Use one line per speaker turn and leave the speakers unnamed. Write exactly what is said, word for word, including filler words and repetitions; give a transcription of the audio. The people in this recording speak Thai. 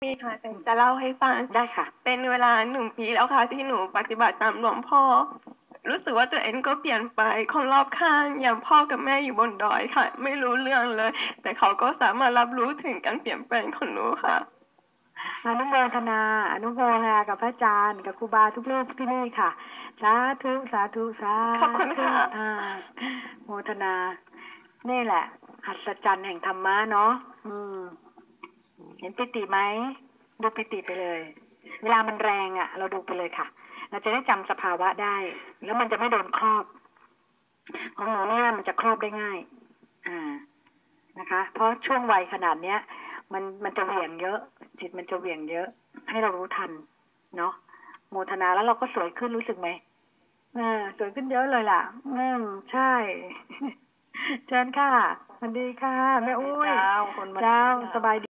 มีค่ะแต่จะเล่าให้ฟัง
ได้ค่ะ
เป็นเวลาหนึ่งปีแล้วค่ะที่หนูปฏิบัติตามหลวงพ่อรู้สึกว่าตัวเองก็เปลี่ยนไปคนรอบข้างอย่างพ่อกับแม่อยู่บนดอยค่ะไม่รู้เรื่องเลยแต่เขาก็สามารถรับรู้ถึงการเปลี่ยนแปลงของหนูค่ะ
อนุโมทนาอนุโมทนากับพระอาจารย์กับครูบาทุกรูปที่นี่ค่ะสาธุสาธุสา
ขอบคุณ
ธุ
ค่ะ
อ่าโมทนานี่แหละหัศจรรย์แห่งธรรมะเนาะอืมเห็นปิติไหมดูปิติไปเลย เวลามันแรงอ่ะ เราดูไปเลยค่ะ เราจะได้จำสภาวะได้ แล้วมันจะไม่โดนครอบของหนูเนี่ยมันจะครอบได้ง่าย อ่านะคะ เพราะช่วงวัยขนาดเนี้ย มันมันจะเหวี่ยงเยอะ จิตมันจะเหวี่ยงเยอะ ให้เรารู้ทันเนาะโมทนาแล้วเราก็สวยขึ้นรู้สึกไหมอ่าสวยขึ้นเยอะเลยล่ะ อืมใช่เชิญค่ะสวัสดีค่ะแม่อุ้ย
เจ้าคนมา
เจ้าสบายดี